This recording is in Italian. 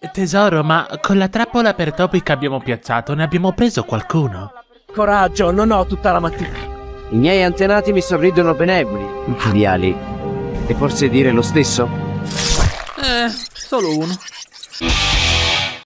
Tesoro, ma con la trappola per topi che abbiamo piazzato ne abbiamo preso qualcuno? Coraggio, non ho tutta la mattina. I miei antenati mi sorridono benevoli, imperiali. E forse dire lo stesso? Solo uno.